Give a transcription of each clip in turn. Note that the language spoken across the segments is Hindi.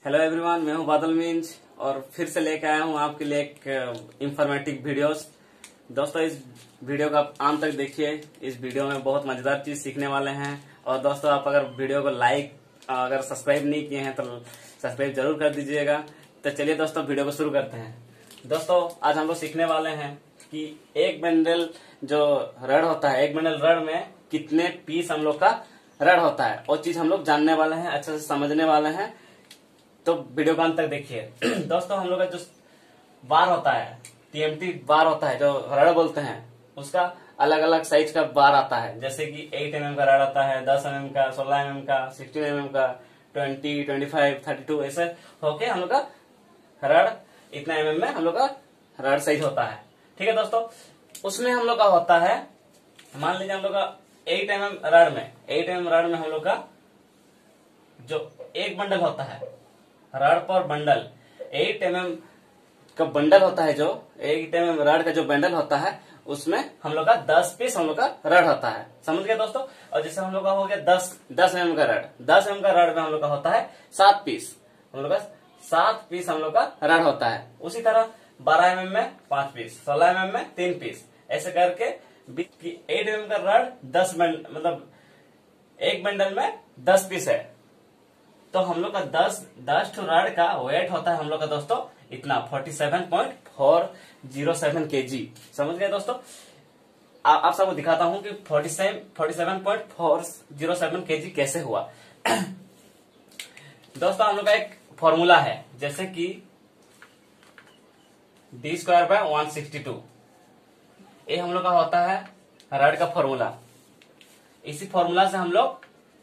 हेलो एवरीवन, मैं हूं बादल मीन्स और फिर से लेके आया हूं आपके लिए एक इंफॉर्मेटिव वीडियोस। दोस्तों, इस वीडियो का आप अंत तक देखिए। इस वीडियो में बहुत मजेदार चीज सीखने वाले हैं। और दोस्तों, आप अगर वीडियो को अगर सब्सक्राइब नहीं किए हैं तो सब्सक्राइब जरूर कर दीजिएगा। तो चलिए दोस्तों, वीडियो को शुरू करते हैं। दोस्तों, आज हम लोग सीखने वाले हैं कि एक बंडल जो रड होता है, एक बंडल रड में कितने पीस हम लोग का रड होता है, और चीज हम लोग जानने वाले हैं, अच्छे से समझने वाले हैं। तो वीडियो का अंत तक देखिए। दोस्तों, हम लोग का जो बार होता है, टीएमटी बार होता है, जो रड बोलते हैं, उसका अलग अलग साइज का बार आता है। जैसे कि 8 mm का रड आता है, 10 mm का, 16 mm का, 16 mm का, 20, 25, 32 ऐसे होके हम लोग का रड इतना mm में हम लोग का रड साइज होता है। ठीक है दोस्तों, उसमें हम लोग का होता है, मान लीजिए हम लोग का 8 mm रड में हम लोग का जो एक बंडल होता है, रड पर बंडल 8 mm का बंडल होता है, जो 8 mm रड का जो बंडल होता है, उसमें हम लोग का 10 पीस हम लोग का रड होता है। समझ गए दोस्तों। और जैसे हम लोग का हो गया 10 mm का रड, 10 mm का रड में हम लोग का होता है 7 पीस, हम लोग का 7 पीस हम लोग का रड होता है। उसी तरह 12 mm में 5 पीस, 16 mm में 3 पीस, ऐसे करके 8 mm का रड 10 मतलब एक बंडल में 10 पीस है। तो हम लोग का 10 ठो रड का वेट होता है हम लोग का दोस्तों इतना 47.407 kg। समझ गए दोस्तों। आप सबको दिखाता हूं कि 47.407 kg कैसे हुआ। दोस्तों, हम लोग का एक फॉर्मूला है, जैसे कि d²/162, ये हम लोग का होता है रड का फॉर्मूला। इसी फॉर्मूला से हम लोग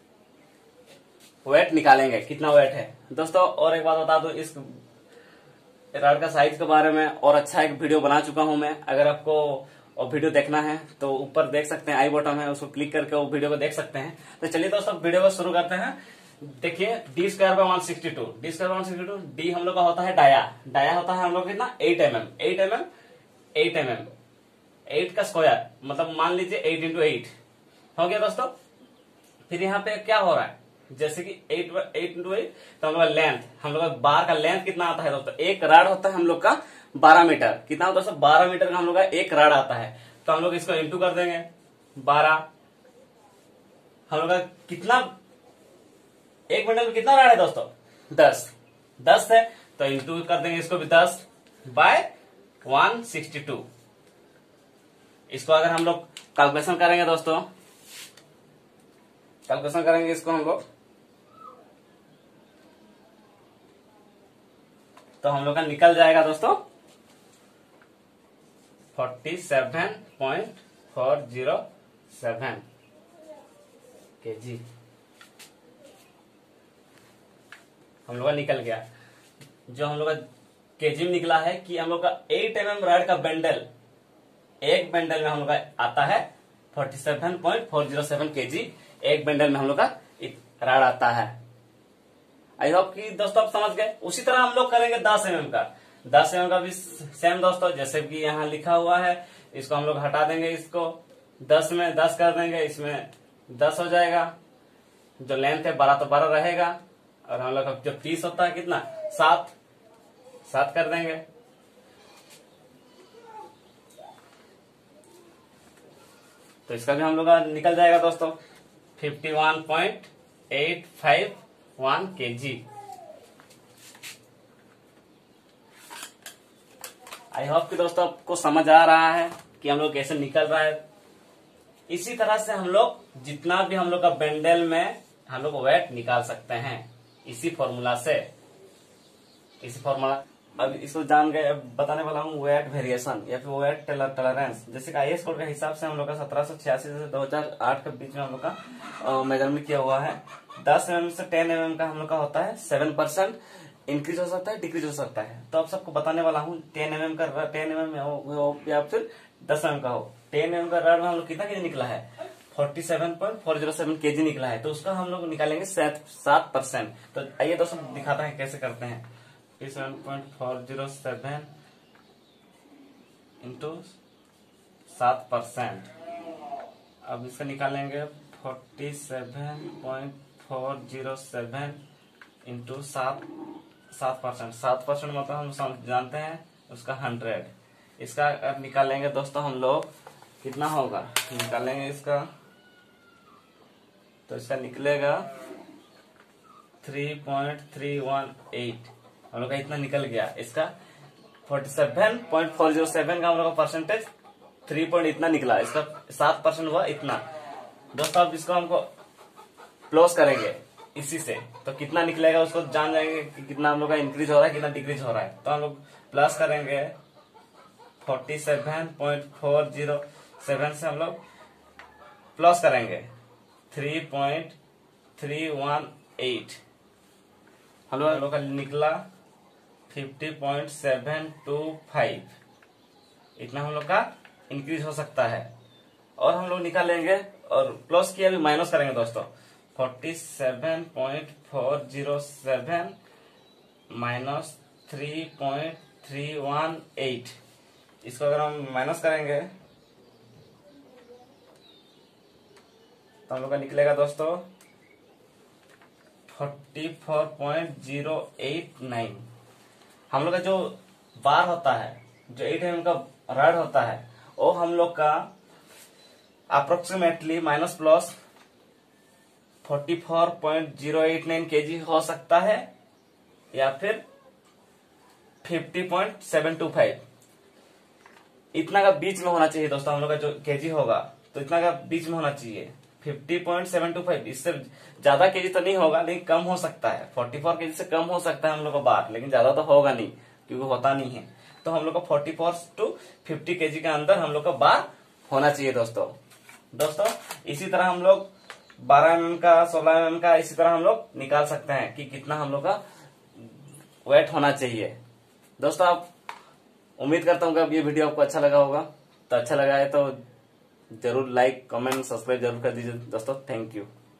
वेट निकालेंगे, कितना वेट है। दोस्तों, और एक बात बता दूं, इस रड का साइज के बारे में और अच्छा एक वीडियो बना चुका हूं मैं। अगर आपको वो वीडियो देखना है तो ऊपर देख सकते हैं, आई बटन है, उसको क्लिक करके वो वीडियो को देख सकते हैं। तो चलिए दोस्तों, वीडियो को शुरू करते हैं। देखिए, d²/162, डी हम लोग का होता है डाया होता है हम लोग कितना 8 mm 8 का स्क्वायर, मतलब मान लीजिए 8 × 8 हो गया दोस्तों। फिर यहाँ पे क्या हो रहा है, जैसे कि 8 × 8 तो हम लोग का लेंथ, हम लोग का बार का लेंथ कितना आता है दोस्तों, एक राड होता है हम लोग का 12 मीटर। कितना होता है दोस्तों, 12 मीटर का हम लोग का एक राड आता है। तो हम लोग इसको इंटू कर देंगे 12। हम लोग का कितना, एक बंडल में कितना राड है दोस्तों, 10 है, तो इंटू कर देंगे इसको भी 10/162। इसको अगर हम लोग कैलकुलेशन करेंगे दोस्तों, इसको हम लोग, तो हम लोग का निकल जाएगा दोस्तों 47.407 kg हम लोग का निकल गया। जो हम लोग का केजी में निकला है कि हम लोग का 8 mm रड का बंडल, एक बंडल में हम लोग का आता है 47.407 kg, एक बंडल में हम लोग का रड आता है। आई होप कि दोस्तों आप समझ गए। उसी तरह हम लोग करेंगे 10 mm का। 10 mm का भी सेम दोस्तों, जैसे कि यहाँ लिखा हुआ है, इसको हम लोग हटा देंगे, इसको 10 में 10 कर देंगे, इसमें 10 हो जाएगा। जो लेंथ है 12 तो 12 रहेगा, और हम लोग का जो पीस होता है कितना 7 कर देंगे। तो इसका भी हम लोग का निकल जाएगा दोस्तों 51.851 kg। आई होप कि दोस्तों आपको समझ आ रहा है कि हम लोग कैसे निकल रहा है। इसी तरह से हम लोग जितना भी हम लोग का बंडल में हम लोग वेट निकाल सकते हैं, इसी फॉर्मूला से। अब इसको जान गए, अब बताने वाला हूँ वेट वेरिएशन या फिर वेट टॉलरेंस। जैसे IAS कोड के हिसाब से हम लोग का 1786 से 2008 के बीच में हम लोग का मेजरमेंट किया हुआ है। 10 mm से 10 mm का हम लोग का होता है 7% इंक्रीज हो सकता है, डिक्रीज हो सकता है। तो अब सबको बताने वाला हूँ 10 mm का 10 mm हो या फिर 10 mm का हो। 10 mm का रड में हम लोग कितना केजी निकला है, 47.407 kg निकला है। तो उसका हम लोग निकालेंगे 7%। तो आइए दोस्तों दिखाता है कैसे करते हैं। 47.407 इंटू 7%। अब इसका निकालेंगे 47.407 इंटू 7 7%, 7% मतलब हम जानते हैं उसका 100। इसका अब निकालेंगे दोस्तों हम लोग, कितना होगा निकालेंगे इसका, तो इसका निकलेगा 3.318। हम लोग का इतना निकल गया। इसका 47.407 का हम लोग का परसेंटेज 3 पॉइंट इतना निकला। इसका 7% हुआ इतना। दोस्तों अब इसको हमको प्लस करेंगे इसी से, तो कितना निकलेगा उसको जान जाएंगे कि कितना हम लोग का इंक्रीज हो रहा है, कितना डिक्रीज हो रहा है। तो हम लोग प्लस करेंगे 47.407 से हम लोग प्लस करेंगे 3.318। हम लोग का निकला 50.725। इतना हम लोग का इंक्रीज हो सकता है। और हम लोग निकालेंगे और प्लस किया भी माइनस करेंगे दोस्तों। 47.407 माइनस 3.318, इसको अगर हम माइनस करेंगे तो हम लोग का निकलेगा दोस्तों 44.089। हम लोग का जो बार होता है, जो 8 mm का रड होता है, वो हम लोग का अप्रोक्सीमेटली माइनस प्लस 44.089 केजी हो सकता है, या फिर 50.725। इतना का बीच में होना चाहिए दोस्तों। हम लोग का जो केजी होगा तो इतना का बीच में होना चाहिए 50.725। इससे ज्यादा केजी तो नहीं होगा, लेकिन कम हो सकता है। 44 केजी से कम हो सकता है हम लोग का बार, लेकिन ज्यादा तो होगा नहीं क्योंकि होता नहीं है। तो हम लोग का 44 to 50 केजी के अंदर हम लोग का बार होना चाहिए दोस्तों। इसी तरह हम लोग 12 mm का, 16 mm का, इसी तरह हम लोग निकाल सकते हैं कि कितना हम लोग का वेट होना चाहिए। दोस्तों आप, उम्मीद करता हूँ कि अब ये वीडियो आपको अच्छा लगा होगा। तो अच्छा लगा है तो जरूर लाइक, कमेंट, सब्सक्राइब जरूर कर दीजिए दोस्तों। Thank you.